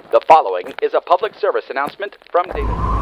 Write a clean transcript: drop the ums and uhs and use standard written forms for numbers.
The following is a public service announcement from David.